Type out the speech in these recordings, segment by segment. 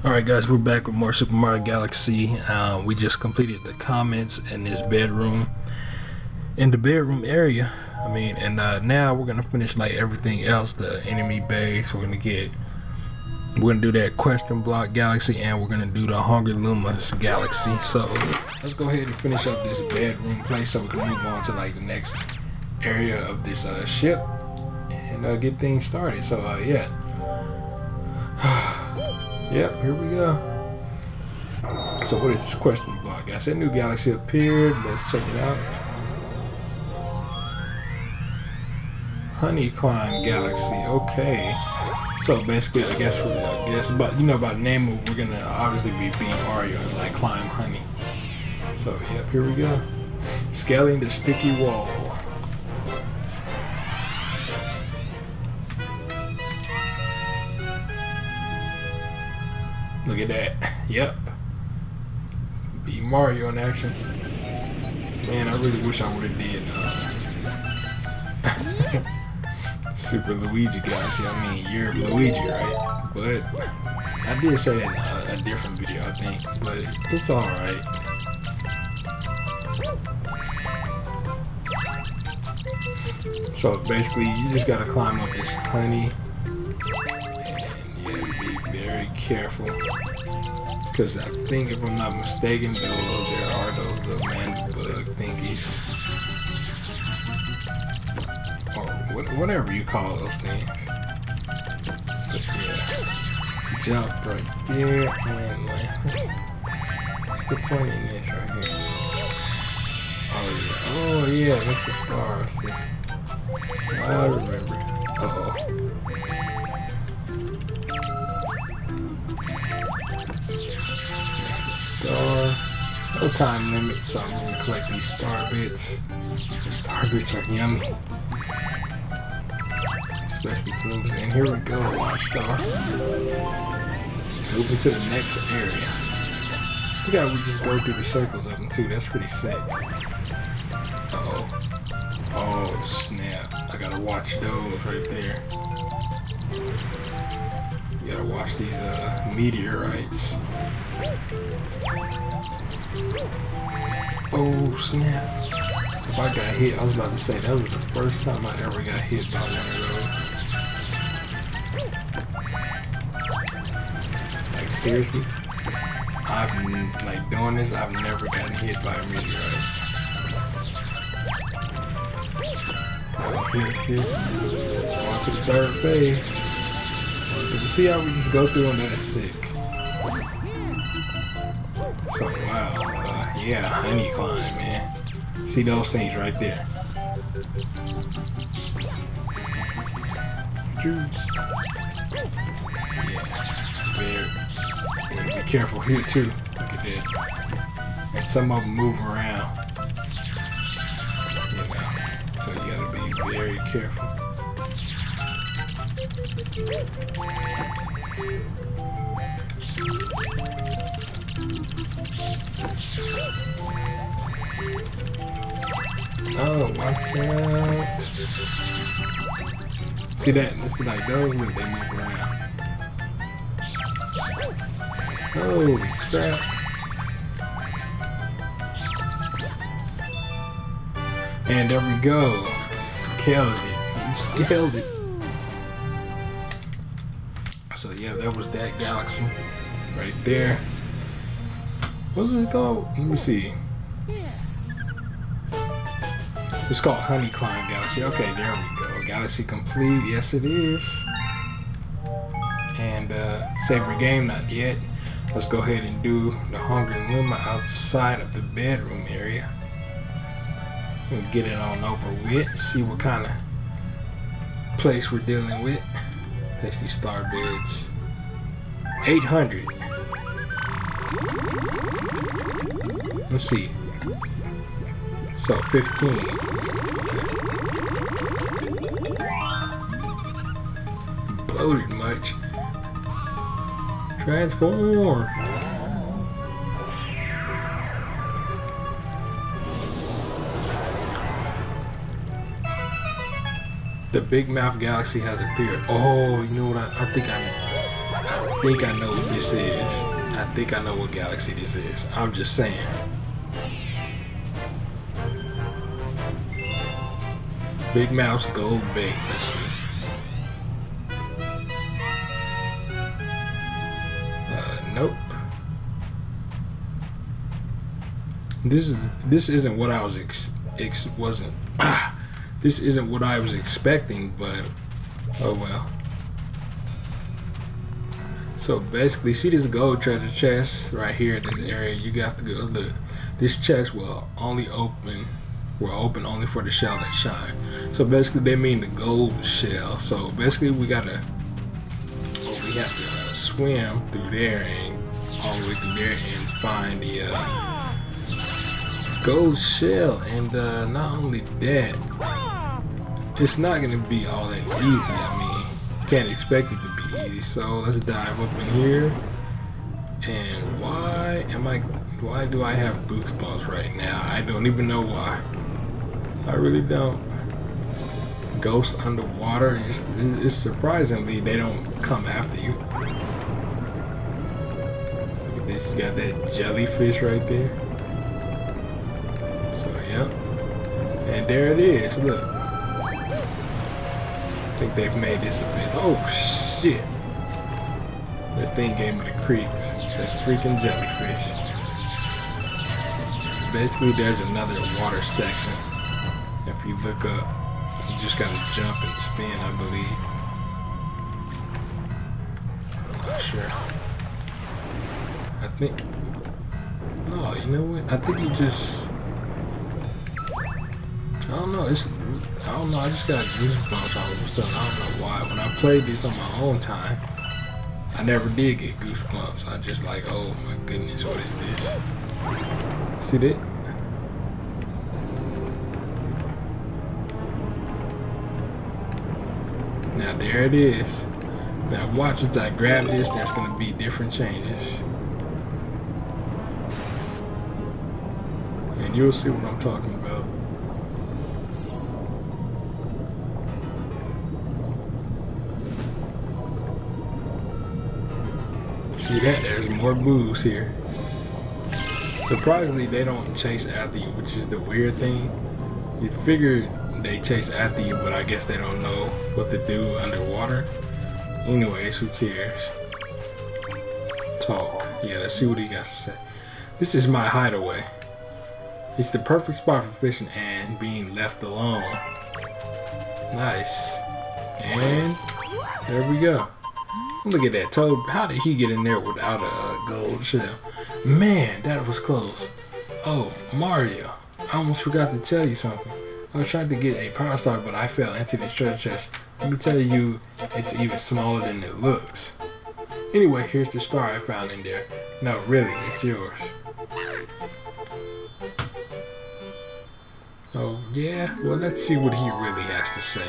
Alright guys, we're back with more Super Mario Galaxy. We just completed the comments in this bedroom. In the bedroom area, now we're gonna finish like everything else, the enemy base. We're gonna do that question block galaxy, and we're gonna do the Hungry Luma's galaxy. So let's go ahead and finish up this bedroom place so we can move on to like the next area of this ship and get things started. So yeah. Yep, here we go. So what is this question block? I said new galaxy appeared. Let's check it out. Honey Climb Galaxy. Okay. So basically, I guess by the name of, we're gonna obviously be Mario and like climb honey. So yep, here we go. Scaling the sticky wall. Look at that. Yep. Be Mario in action. Man, I really wish I would have did Super Luigi Galaxy. I mean, you're Luigi, right? But I did say that in a different video, I think. But it's alright. So basically, you just gotta climb up this honey. Very careful, because I think, if I'm not mistaken, there are those little man-bug thingies, or whatever you call those things. But yeah, jump right there and land. What's the point in this right here? Oh yeah, that's a star. See, I remember. No time limit, so I'm gonna collect these star bits. The star bits are yummy, especially tunes. And here we go, Watchstar. Moving to the next area. Look how we just go through the circles of them too. That's pretty sick. Oh snap! I gotta watch those right there. You gotta watch these meteorites. Oh snap! If I got hit, I was about to say that was the first time I ever got hit by one of those. Like seriously, I've like doing this. I've never gotten hit by a meteorite. Here. On to the third phase. You see how we just go through and that's sick. So wow, yeah, honey climb, man. See those things right there. Yeah, be careful here too. Look at that. And some of them move around. So you gotta be very careful. Oh, watch out. See that? This is like those, look, they move around. Holy crap. And there we go. Scaled it. We scaled it. So yeah, that was that galaxy right there. What's it called? Let me see. It's called Honey Climb Galaxy. Okay, there we go. Galaxy complete. Yes, it is. And save your game, not yet. Let's go ahead and do the Hungry Luma outside of the bedroom area. We'll get it on over with. See what kind of place we're dealing with. Test these star beds. 800. Let's see. So 15. Bloated much. Transform. The Big Mouth Galaxy has appeared. Oh, you know what? I think think I know what this is. I think I know what galaxy this is. I'm just saying. Big Mouse Gold Bait. Let's see. Nope. This isn't what I was this isn't what I was expecting, but oh well. So basically, see this gold treasure chest right here in this area? You got to go look. This chest will open only for the shell that shine. So basically, they mean the gold shell. So basically, we have to swim through there and all the way through there and find the gold shell. And not only that, it's not gonna be all that easy. I mean, you can't expect it to be easy. So let's dive up in here. And why do I have goosebumps right now? I don't even know why. I really don't. Ghosts underwater, it's surprisingly they don't come after you. Look at this, you got that jellyfish right there. So yeah, and there it is. Look, I think they've made this a bit. Oh shit, that thing gave me the creeps. That freaking jellyfish. Basically, there's another water section. If you look up, you just gotta jump and spin, I believe. I'm not sure. I think. No, you know what? I think you just. I don't know. I don't know. I just got goosebumps all of a sudden. I don't know why. When I played this on my own time, I never did get goosebumps. I just like, oh my goodness, what is this? See that? Now there it is. Now watch as I grab this, there's going to be different changes. And you'll see what I'm talking about. See that? There's more boos here. Surprisingly, they don't chase after you, which is the weird thing. You'd figure they chase after you, but I guess they don't know what to do underwater. Anyways, who cares? Talk. Yeah, let's see what he got to say. This is my hideaway. It's the perfect spot for fishing and being left alone. Nice. And there we go. Look at that Toad. How did he get in there without a gold shell? Man, that was close. Oh, Mario. I almost forgot to tell you something. I was trying to get a power star, but I fell into this treasure chest. Let me tell you, it's even smaller than it looks. Anyway, here's the star I found in there. No, really, it's yours. Oh, yeah? Well, let's see what he really has to say.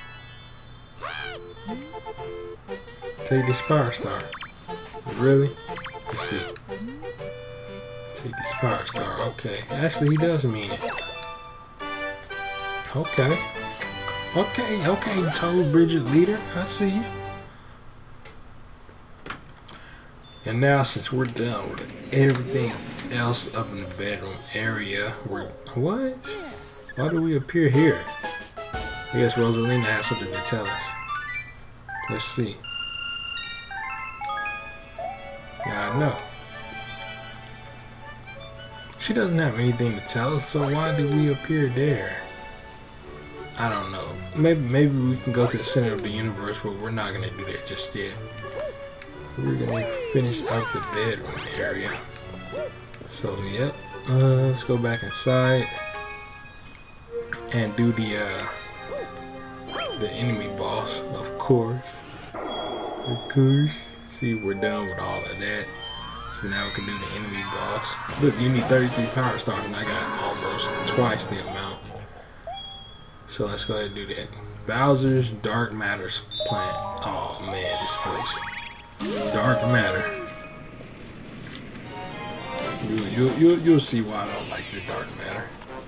Take this power star. Really? Let's see. Take this power star. Okay. Actually, he does mean it. Okay. Okay, Toad Bridget leader. I see you. And now, since we're done with everything else up in the bedroom area, what? Why do we appear here? I guess Rosalina has something to tell us. Let's see. Yeah, I know. She doesn't have anything to tell us, so why do we appear there? I don't know. Maybe we can go to the center of the universe, but we're not gonna do that just yet. We're gonna finish up the bedroom area. So yep. Let's go back inside and do the enemy boss, of course. See, we're done with all of that. So now we can do the enemy boss. Look, you need 33 power stars, and I got almost twice the amount. So let's go ahead and do that. Bowser's Dark Matter's plant. Oh man, this place. Dark Matter. You'll see why I don't like the Dark Matter.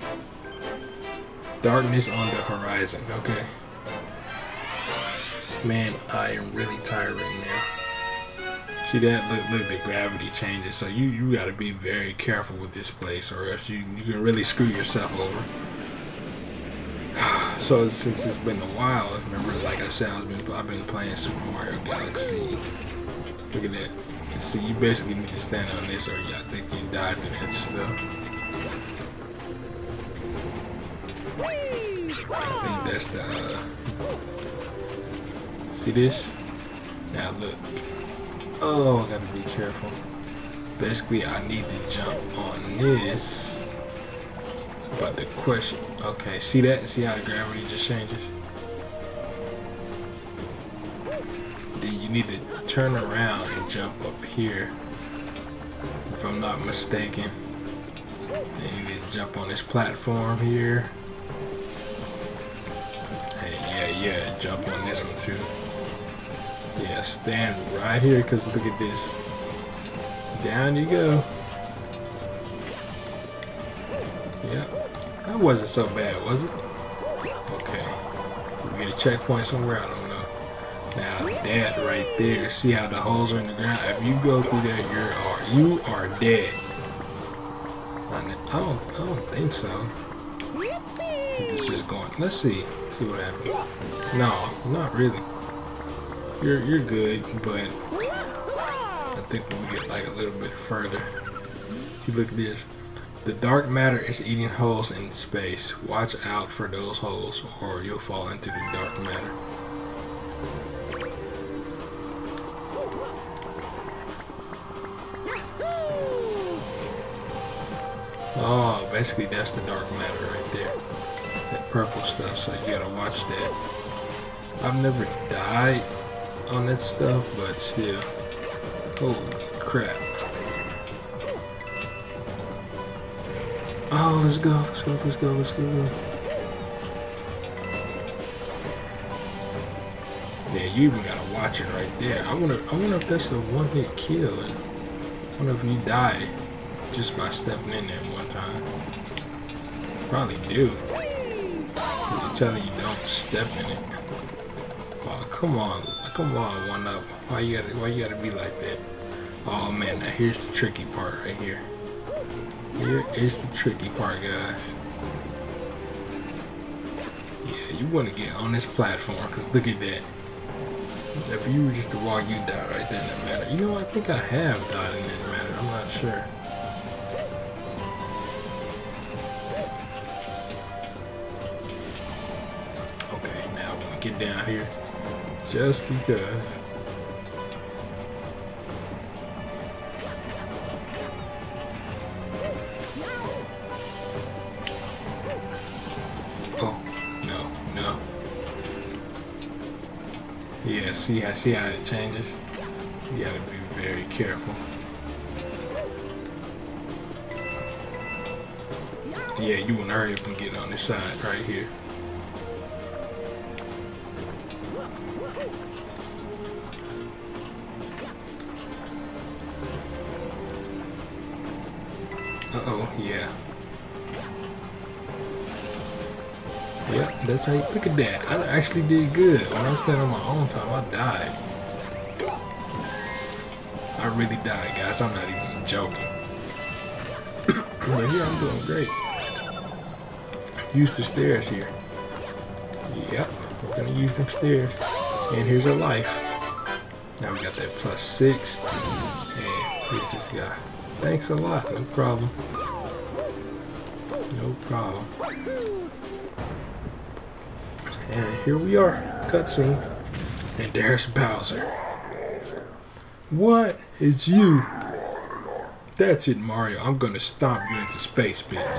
Darkness on the horizon. Okay. Man, I am really tired right now. See that? Look, the gravity changes. So you got to be very careful with this place, or else you can really screw yourself over. So since it's been a while, remember, like I said, I've been playing Super Mario Galaxy. Look at that. See, you basically need to stand on this, or I think you died to that stuff. I think that's the. See this? Now look. Oh, I gotta be careful. Basically, I need to jump on this. But the question, okay, see that? See how the gravity just changes? Then you need to turn around and jump up here, if I'm not mistaken. Then you need to jump on this platform here. And yeah, jump on this one too. Yeah, stand right here, because look at this. Down you go. Yep. That wasn't so bad, was it? Okay. We get a checkpoint somewhere, I don't know. Now that right there, see how the holes are in the ground? If you go through there, you are dead. I don't think so. It's just going. Let's see what happens. No, not really. You're good, but I think when we get like a little bit further. See, look at this. The dark matter is eating holes in space. Watch out for those holes, or you'll fall into the dark matter. Oh, basically that's the dark matter right there. That purple stuff, so you gotta watch that. I've never died on that stuff, but still. Holy crap. Oh, let's go. Yeah, you even gotta watch it right there. I wonder if that's a one-hit kill. And I wonder if you die just by stepping in there one time. Probably do. They're telling you don't step in it. Oh, come on, one up. Why you gotta be like that? Oh man, now here's the tricky part right here. Here is the tricky part, guys. Yeah, you want to get on this platform, because look at that. If you were just to walk, you die right there in that matter. You know, I think I have died in that matter. I'm not sure. Okay, now I'm going to get down here. Just because. Yeah, see how it changes? You gotta be very careful. Yeah, you wanna hurry up and get on this side right here. Uh-oh, yeah. Yep, that's how you look at that. I actually did good. When I was playing on my own time, I died. I really died, guys. I'm not even joking. But here I'm doing great. Use the stairs here. Yep, we're gonna use them stairs. And here's our life. Now we got that +6. And here's this guy. Thanks a lot. No problem. No problem. And here we are, cutscene, and there's Bowser. What? It's you. That's it, Mario. I'm gonna stomp you into space bits.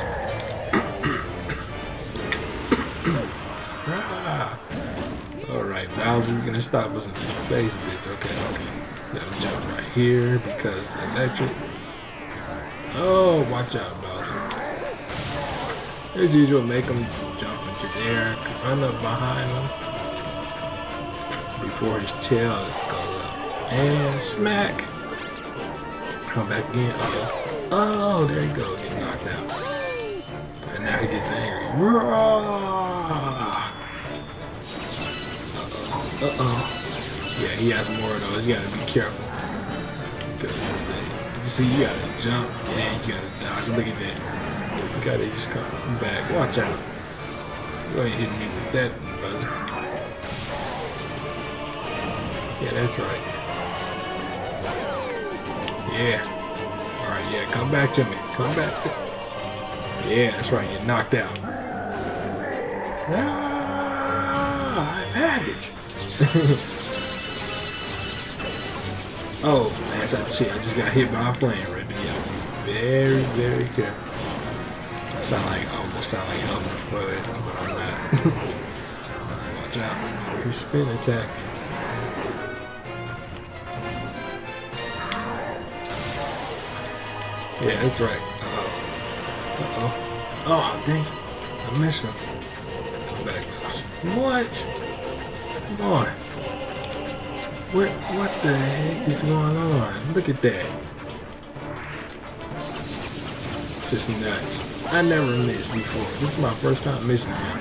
Alright, Bowser, you're gonna stop us into space bits. Okay. Gotta jump right here because electric. Oh, watch out, Bowser. As usual, make them jump into there, run up behind him before his tail goes up. And smack! Come back again. Oh, there you go, get knocked out. And now he gets angry. Uh-oh. Yeah, he has more of those. You gotta be careful. Cause you see, you gotta jump and you gotta dodge. Look at that. You gotta just come back. Watch out. You ain't hitting me with that, brother. Yeah, that's right. Yeah. Alright, yeah, come back to me. Come back to me. Yeah, that's right. You're knocked out. Ah, I've had it. Oh, man, that's not shit. I just got hit by a flame right there. Yeah, very, very careful. I almost sound like Elmer Fudd, but I'm not. Watch out for his spin attack. Yeah, that's right. Uh-oh. Oh, dang. I missed him. Come back, guys. What? Come on. What the heck is going on? Look at that. This is nuts. I never missed before. This is my first time missing him.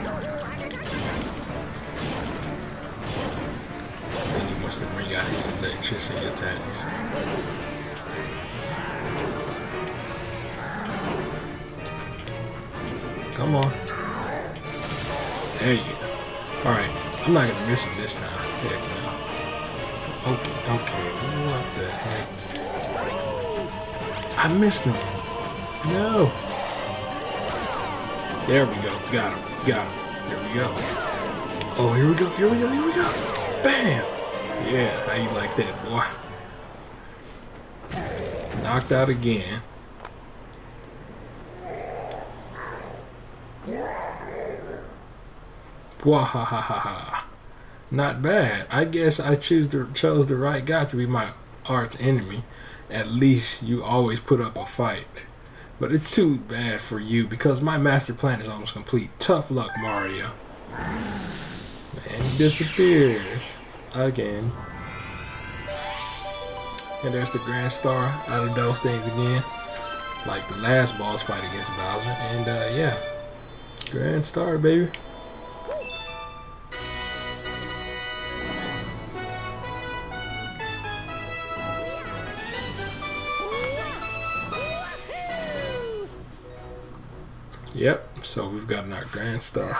And he wants to bring out his electricity attacks. Come on. There you go. Alright. I'm not gonna miss him this time. Heck no. Okay. What the heck? I missed him. No. There we go. Got him. Here we go. Oh, here we go. Bam! Yeah, how you like that, boy? Knocked out again. Wahahaha. Not bad. I guess I chose the right guy to be my arch enemy. At least you always put up a fight. But it's too bad for you because my master plan is almost complete. Tough luck, Mario. And he disappears again. And there's the Grand Star out of those things again. Like the last boss fight against Bowser. And yeah. Grand Star, baby. Yep, so we've gotten our Grand Star.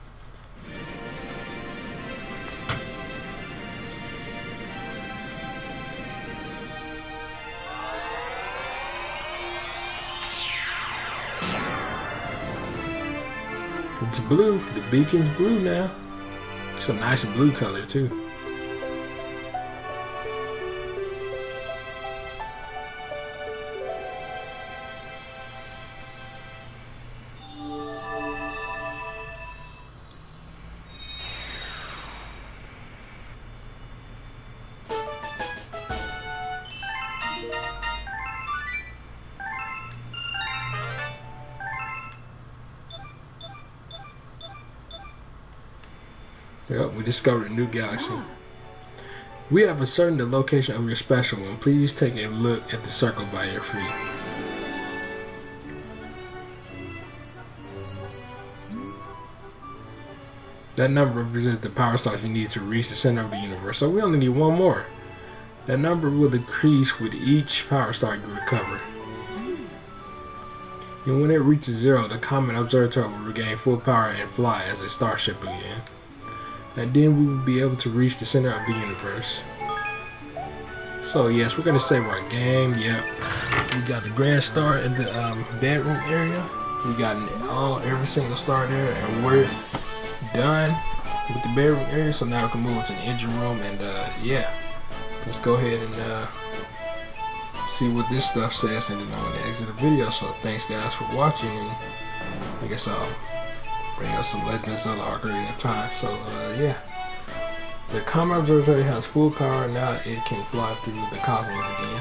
It's blue. The beacon's blue now. It's a nice blue color too. Yep, we discovered a new galaxy. We have ascertained the location of your special one. Please take a look at the circle by your feet. That number represents the power stars you need to reach the center of the universe. So we only need one more. That number will decrease with each power star you recover. And when it reaches 0, the Comet Observatory will regain full power and fly as a starship again. And then we will be able to reach the center of the universe. So yes, we're going to save our game. Yep. We got the Grand Star in the bedroom area. We got every single star there, and we're done with the bedroom area. So now we can move to the engine room, and yeah, let's go ahead and see what this stuff says, and then I'm going to exit the video. So thanks guys for watching, and I guess I'll bring up some Legends of the Ocarina of Time. So yeah, the Comet Observatory has full power now. It can fly through the cosmos again.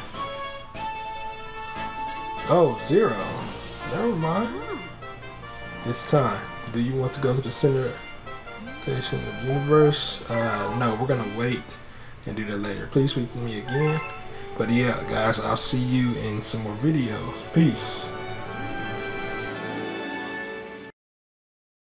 Oh, 0. Never mind. It's time. Do you want to go to the center location of the universe? No, we're gonna wait and do that later. Please speak to me again. But yeah, guys, I'll see you in some more videos. Peace.